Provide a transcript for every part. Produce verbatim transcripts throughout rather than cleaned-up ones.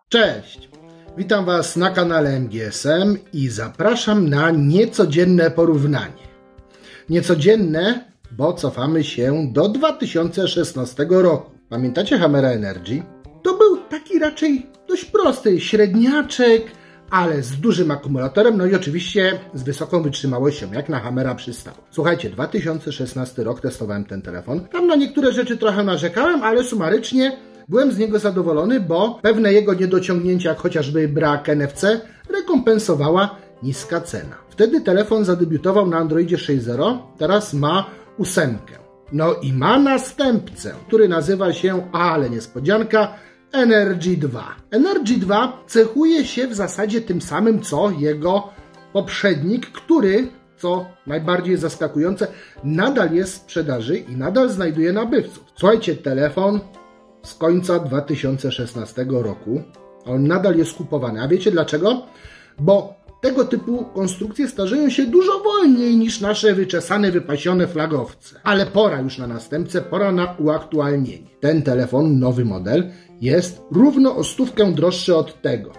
Cześć! Witam Was na kanale M G S M i zapraszam na niecodzienne porównanie. Niecodzienne, bo cofamy się do dwa tysiące szesnastego roku. Pamiętacie Hammera Energy? To był taki raczej dość prosty średniaczek, ale z dużym akumulatorem, no i oczywiście z wysoką wytrzymałością, jak na Hammera przystał. Słuchajcie, dwa tysiące szesnasty rok testowałem ten telefon. Tam na niektóre rzeczy trochę narzekałem, ale sumarycznie byłem z niego zadowolony, bo pewne jego niedociągnięcia, jak chociażby brak N F C, rekompensowała niska cena. Wtedy telefon zadebiutował na Androidzie sześć zero, teraz ma ósemkę. No i ma następcę, który nazywa się, ale niespodzianka, Energy dwa. Energy dwa cechuje się w zasadzie tym samym, co jego poprzednik, który, co najbardziej zaskakujące, nadal jest w sprzedaży i nadal znajduje nabywców. Słuchajcie, telefon z końca dwa tysiące szesnastego roku, on nadal jest kupowany. A wiecie dlaczego? Bo tego typu konstrukcje starzeją się dużo wolniej niż nasze wyczesane, wypasione flagowce. Ale pora już na następcę, pora na uaktualnienie. Ten telefon, nowy model, jest równo o stówkę droższy od tego.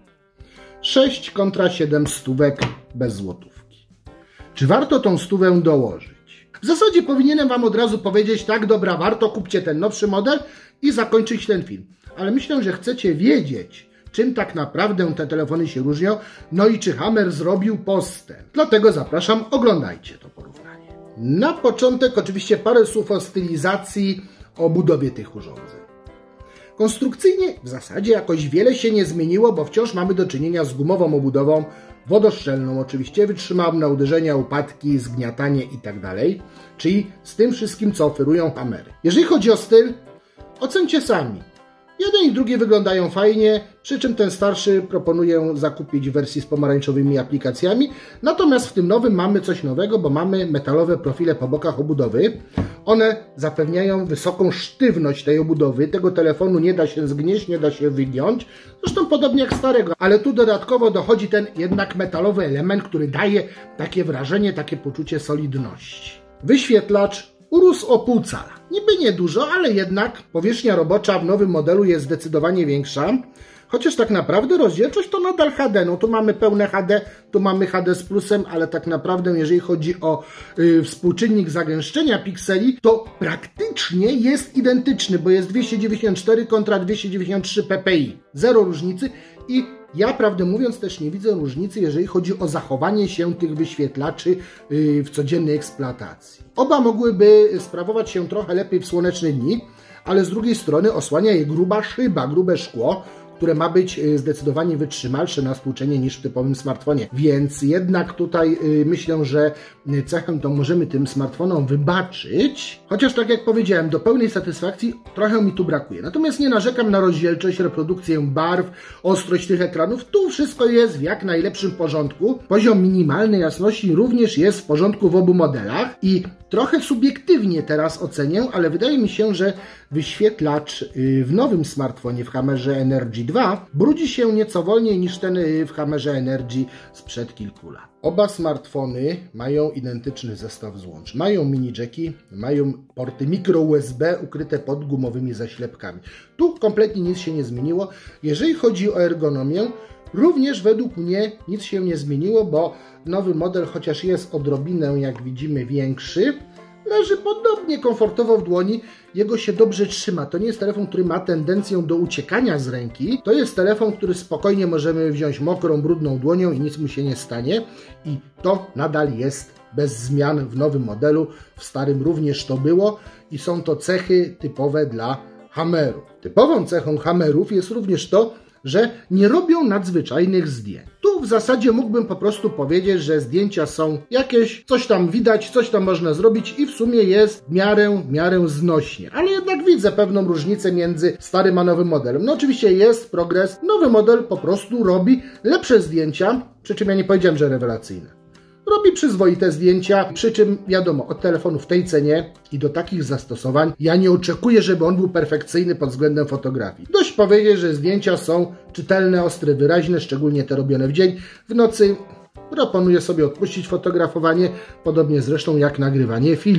sześć kontra siedem stówek bez złotówki. Czy warto tą stówę dołożyć? W zasadzie powinienem Wam od razu powiedzieć, tak, dobra, warto, kupcie ten nowszy model i zakończyć ten film. Ale myślę, że chcecie wiedzieć, czym tak naprawdę te telefony się różnią, no i czy Hammer zrobił postęp. Dlatego zapraszam, oglądajcie to porównanie. Na początek oczywiście parę słów o stylizacji, o budowie tych urządzeń. Konstrukcyjnie w zasadzie jakoś wiele się nie zmieniło, bo wciąż mamy do czynienia z gumową obudową, wodoszczelną oczywiście, wytrzymałą na uderzenia, upadki, zgniatanie itd. Czyli z tym wszystkim, co oferują Hammery. Jeżeli chodzi o styl, ocencie sami. Jeden i drugi wyglądają fajnie, przy czym ten starszy proponuję zakupić w wersji z pomarańczowymi aplikacjami. Natomiast w tym nowym mamy coś nowego, bo mamy metalowe profile po bokach obudowy. One zapewniają wysoką sztywność tej obudowy. Tego telefonu nie da się zgnieść, nie da się wygiąć. Zresztą podobnie jak starego. Ale tu dodatkowo dochodzi ten jednak metalowy element, który daje takie wrażenie, takie poczucie solidności. Wyświetlacz urósł o pół cala. Niby niedużo, ale jednak powierzchnia robocza w nowym modelu jest zdecydowanie większa. Chociaż tak naprawdę rozdzielczość to nadal H D. No tu mamy pełne H D, tu mamy H D z plusem, ale tak naprawdę jeżeli chodzi o yy, współczynnik zagęszczenia pikseli, to praktycznie jest identyczny, bo jest dwieście dziewięćdziesiąt cztery kontra dwieście dziewięćdziesiąt trzy p p i. Zero różnicy i ja, prawdę mówiąc, też nie widzę różnicy, jeżeli chodzi o zachowanie się tych wyświetlaczy yy, w codziennej eksploatacji. Oba mogłyby sprawować się trochę lepiej w słoneczne dni, ale z drugiej strony osłania je gruba szyba, grube szkło, które ma być zdecydowanie wytrzymalsze na stłuczenie niż w typowym smartfonie. Więc jednak tutaj yy, myślę, że cechę tą możemy tym smartfonom wybaczyć. Chociaż tak jak powiedziałem, do pełnej satysfakcji trochę mi tu brakuje. Natomiast nie narzekam na rozdzielczość, reprodukcję barw, ostrość tych ekranów. Tu wszystko jest w jak najlepszym porządku. Poziom minimalnej jasności również jest w porządku w obu modelach. I trochę subiektywnie teraz ocenię, ale wydaje mi się, że wyświetlacz w nowym smartfonie w Hammerze Energy dwa brudzi się nieco wolniej niż ten w Hammerze Energy sprzed kilku lat. Oba smartfony mają identyczny zestaw złącz. Mają mini jacki, mają porty micro U S B ukryte pod gumowymi zaślepkami. Tu kompletnie nic się nie zmieniło. Jeżeli chodzi o ergonomię, również według mnie nic się nie zmieniło, bo nowy model, chociaż jest odrobinę, jak widzimy, większy, leży podobnie komfortowo w dłoni, jego się dobrze trzyma. To nie jest telefon, który ma tendencję do uciekania z ręki. To jest telefon, który spokojnie możemy wziąć mokrą, brudną dłonią i nic mu się nie stanie. I to nadal jest bez zmian w nowym modelu. W starym również to było i są to cechy typowe dla Hammerów. Typową cechą Hammerów jest również to, że nie robią nadzwyczajnych zdjęć. Tu w zasadzie mógłbym po prostu powiedzieć, że zdjęcia są jakieś, coś tam widać, coś tam można zrobić i w sumie jest w miarę, w miarę znośnie. Ale jednak widzę pewną różnicę między starym a nowym modelem. No oczywiście jest progres, nowy model po prostu robi lepsze zdjęcia, przy czym ja nie powiedziałem, że rewelacyjne. Robi przyzwoite zdjęcia, przy czym wiadomo, od telefonu w tej cenie i do takich zastosowań ja nie oczekuję, żeby on był perfekcyjny pod względem fotografii. Dość powiedzieć, że zdjęcia są czytelne, ostre, wyraźne, szczególnie te robione w dzień. W nocy proponuję sobie odpuścić fotografowanie, podobnie zresztą jak nagrywanie filmów.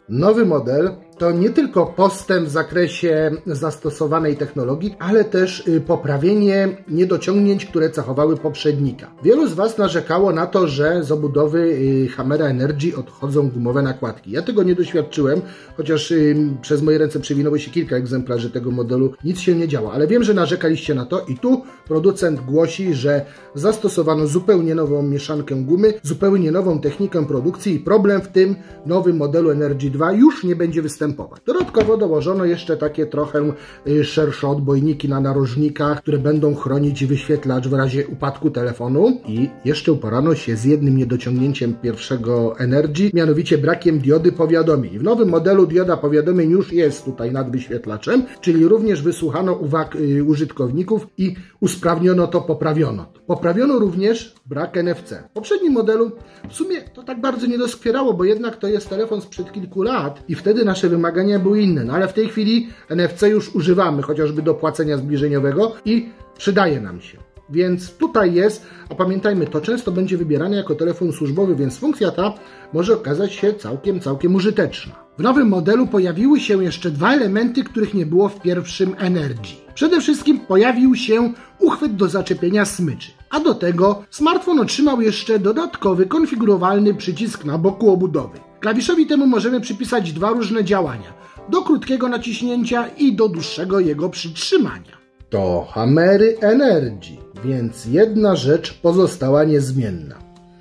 Nowy model to nie tylko postęp w zakresie zastosowanej technologii, ale też poprawienie niedociągnięć, które cechowały poprzednika. Wielu z Was narzekało na to, że z obudowy Hammera Energy odchodzą gumowe nakładki. Ja tego nie doświadczyłem, chociaż przez moje ręce przewinęło się kilka egzemplarzy tego modelu. Nic się nie działa, ale wiem, że narzekaliście na to i tu producent głosi, że zastosowano zupełnie nową mieszankę gumy, zupełnie nową technikę produkcji i problem w tym nowym modelu Energy dwa już nie będzie występował. Dodatkowo dołożono jeszcze takie trochę szersze odbojniki na narożnikach, które będą chronić wyświetlacz w razie upadku telefonu i jeszcze uporano się z jednym niedociągnięciem pierwszego Energy, mianowicie brakiem diody powiadomień. W nowym modelu dioda powiadomień już jest tutaj nad wyświetlaczem, czyli również wysłuchano uwag użytkowników i usprawniono to, poprawiono to. Poprawiono również brak N F C. W poprzednim modelu w sumie to tak bardzo nie doskwierało, bo jednak to jest telefon sprzed kilku lat i wtedy nasze wymagania były inne, no ale w tej chwili N F C już używamy, chociażby do płacenia zbliżeniowego i przydaje nam się. Więc tutaj jest, a pamiętajmy, to często będzie wybierane jako telefon służbowy, więc funkcja ta może okazać się całkiem, całkiem użyteczna. W nowym modelu pojawiły się jeszcze dwa elementy, których nie było w pierwszym Energy. Przede wszystkim pojawił się uchwyt do zaczepienia smyczy, a do tego smartfon otrzymał jeszcze dodatkowy, konfigurowalny przycisk na boku obudowy. Klawiszowi temu możemy przypisać dwa różne działania, do krótkiego naciśnięcia i do dłuższego jego przytrzymania. To Hammery Energy, więc jedna rzecz pozostała niezmienna.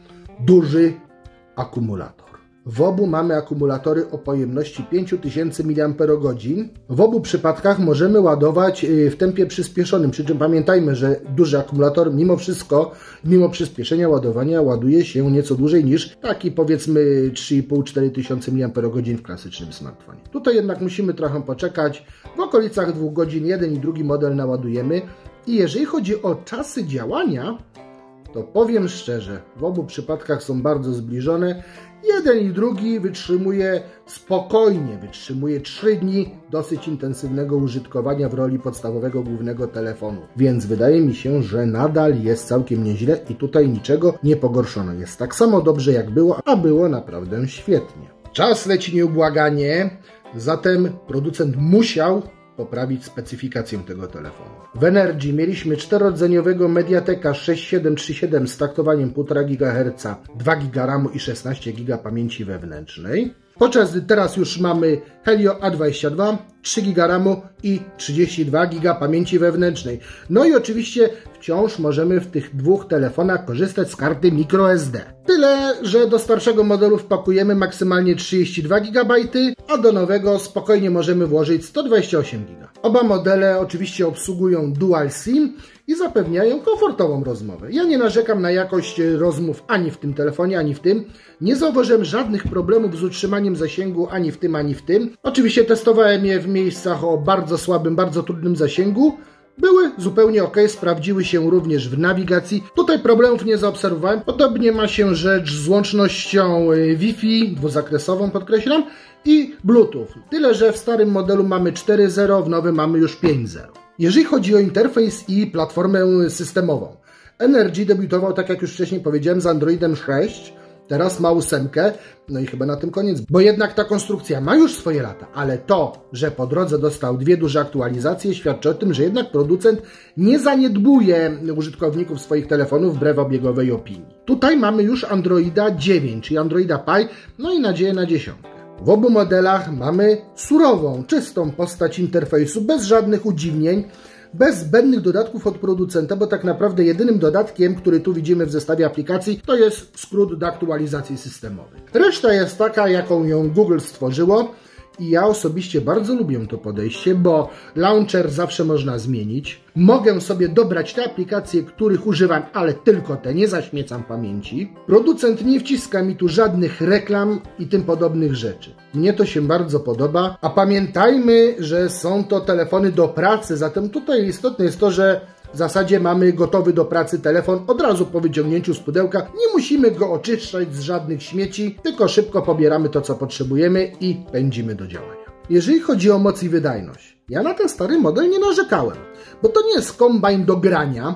Duży akumulator. W obu mamy akumulatory o pojemności pięć tysięcy miliamperogodzin. W obu przypadkach możemy ładować w tempie przyspieszonym, przy czym pamiętajmy, że duży akumulator mimo wszystko, mimo przyspieszenia ładowania ładuje się nieco dłużej niż taki powiedzmy trzy i pół do czterech tysięcy miliamperogodzin w klasycznym smartfonie. Tutaj jednak musimy trochę poczekać, w okolicach dwóch godzin jeden i drugi model naładujemy i jeżeli chodzi o czasy działania, to powiem szczerze, w obu przypadkach są bardzo zbliżone. Jeden i drugi wytrzymuje spokojnie, wytrzymuje trzy dni dosyć intensywnego użytkowania w roli podstawowego głównego telefonu. Więc wydaje mi się, że nadal jest całkiem nieźle i tutaj niczego nie pogorszono. Jest tak samo dobrze jak było, a było naprawdę świetnie. Czas leci nieubłaganie, zatem producent musiał poprawić specyfikację tego telefonu. W Energy mieliśmy czterordzeniowego Mediateka sześć siedem trzy siedem z taktowaniem półtora gigaherca, dwa giga ramu i szesnaście giga pamięci wewnętrznej. Podczas gdy teraz już mamy Helio A dwadzieścia dwa, trzy giga ramu i trzydzieści dwa giga pamięci wewnętrznej. No i oczywiście wciąż możemy w tych dwóch telefonach korzystać z karty microSD. Tyle, że do starszego modelu wpakujemy maksymalnie trzydzieści dwa gigabajty, a do nowego spokojnie możemy włożyć sto dwadzieścia osiem giga. Oba modele oczywiście obsługują Dual SIM i zapewniają komfortową rozmowę. Ja nie narzekam na jakość rozmów ani w tym telefonie, ani w tym. Nie zauważyłem żadnych problemów z utrzymaniem zasięgu ani w tym, ani w tym. Oczywiście testowałem je w miejscach o bardzo słabym, bardzo trudnym zasięgu. Były zupełnie ok, sprawdziły się również w nawigacji. Tutaj problemów nie zaobserwowałem. Podobnie ma się rzecz z łącznością Wi-Fi, dwuzakresową podkreślam, i Bluetooth. Tyle, że w starym modelu mamy cztery zero, w nowym mamy już pięć zero. Jeżeli chodzi o interfejs i platformę systemową, Energy debiutował, tak jak już wcześniej powiedziałem, z Androidem sześć, teraz ma ósemkę, no i chyba na tym koniec, bo jednak ta konstrukcja ma już swoje lata, ale to, że po drodze dostał dwie duże aktualizacje, świadczy o tym, że jednak producent nie zaniedbuje użytkowników swoich telefonów wbrew obiegowej opinii. Tutaj mamy już Androida dziewięć, czyli Androida Pie, no i nadzieję na dziesiątkę. W obu modelach mamy surową, czystą postać interfejsu, bez żadnych udziwnień, bez zbędnych dodatków od producenta, bo tak naprawdę jedynym dodatkiem, który tu widzimy w zestawie aplikacji, to jest skrót do aktualizacji systemowej. Reszta jest taka, jaką ją Google stworzyło i ja osobiście bardzo lubię to podejście, bo launcher zawsze można zmienić. Mogę sobie dobrać te aplikacje, których używam, ale tylko te, nie zaśmiecam pamięci. Producent nie wciska mi tu żadnych reklam i tym podobnych rzeczy. Mnie to się bardzo podoba, a pamiętajmy, że są to telefony do pracy, zatem tutaj istotne jest to, że w zasadzie mamy gotowy do pracy telefon od razu po wyciągnięciu z pudełka. Nie musimy go oczyszczać z żadnych śmieci, tylko szybko pobieramy to, co potrzebujemy i pędzimy do działania. Jeżeli chodzi o moc i wydajność, ja na ten stary model nie narzekałem, bo to nie jest kombajn do grania,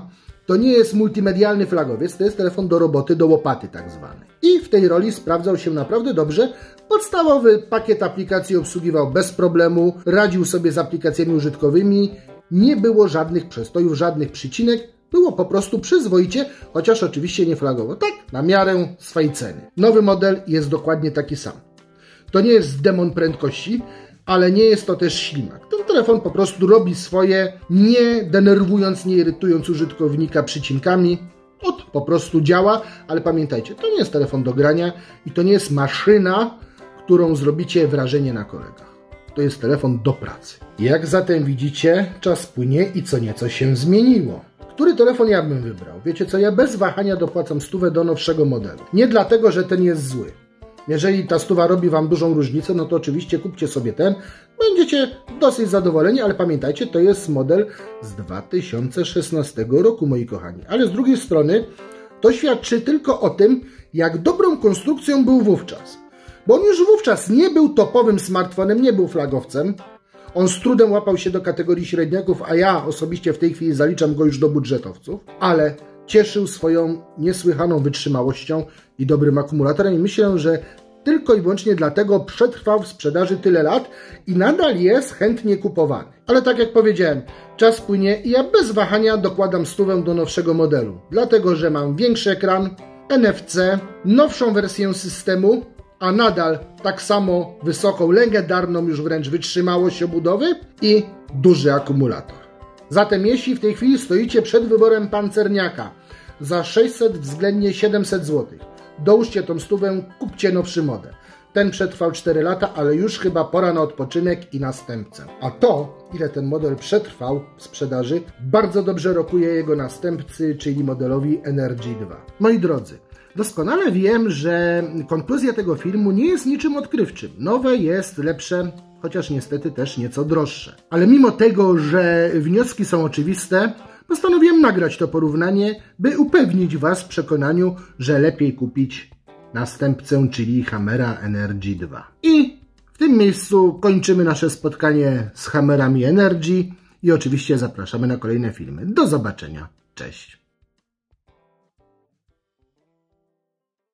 To nie jest multimedialny flagowiec, to jest telefon do roboty, do łopaty tak zwany. I w tej roli sprawdzał się naprawdę dobrze. Podstawowy pakiet aplikacji obsługiwał bez problemu, radził sobie z aplikacjami użytkowymi, nie było żadnych przestojów, żadnych przycinek, było po prostu przyzwoicie, chociaż oczywiście nie flagowo, tak na miarę swej ceny. Nowy model jest dokładnie taki sam. To nie jest demon prędkości, ale nie jest to też ślimak. Ten telefon po prostu robi swoje, nie denerwując, nie irytując użytkownika przycinkami. Ot, po prostu działa, ale pamiętajcie, to nie jest telefon do grania i to nie jest maszyna, którą zrobicie wrażenie na kolegach. To jest telefon do pracy. Jak zatem widzicie, czas płynie i co nieco się zmieniło. Który telefon ja bym wybrał? Wiecie co, ja bez wahania dopłacam stówę do nowszego modelu. Nie dlatego, że ten jest zły. Jeżeli ta stuwa robi Wam dużą różnicę, no to oczywiście kupcie sobie ten. Będziecie dosyć zadowoleni, ale pamiętajcie, to jest model z dwa tysiące szesnastego roku, moi kochani. Ale z drugiej strony to świadczy tylko o tym, jak dobrą konstrukcją był wówczas. Bo on już wówczas nie był topowym smartfonem, nie był flagowcem. On z trudem łapał się do kategorii średniaków, a ja osobiście w tej chwili zaliczam go już do budżetowców. Ale cieszył swoją niesłychaną wytrzymałością i dobrym akumulatorem i myślę, że tylko i wyłącznie dlatego przetrwał w sprzedaży tyle lat i nadal jest chętnie kupowany. Ale tak jak powiedziałem, czas płynie i ja bez wahania dokładam stówę do nowszego modelu. Dlatego, że mam większy ekran, N F C, nowszą wersję systemu, a nadal tak samo wysoką, legendarną już wręcz wytrzymałość obudowy i duży akumulator. Zatem jeśli w tej chwili stoicie przed wyborem pancerniaka za sześćset względnie siedemset złotych, dołóżcie tą stówę, kupcie nowszy model. Ten przetrwał cztery lata, ale już chyba pora na odpoczynek i następcę. A to, ile ten model przetrwał w sprzedaży, bardzo dobrze rokuje jego następcy, czyli modelowi N R G dwa. Moi drodzy, doskonale wiem, że konkluzja tego filmu nie jest niczym odkrywczym. Nowe jest lepsze, chociaż niestety też nieco droższe. Ale mimo tego, że wnioski są oczywiste, postanowiłem nagrać to porównanie, by upewnić Was w przekonaniu, że lepiej kupić następcę, czyli Hammera N R G dwa. I w tym miejscu kończymy nasze spotkanie z Hammerami N R G i oczywiście zapraszamy na kolejne filmy. Do zobaczenia. Cześć!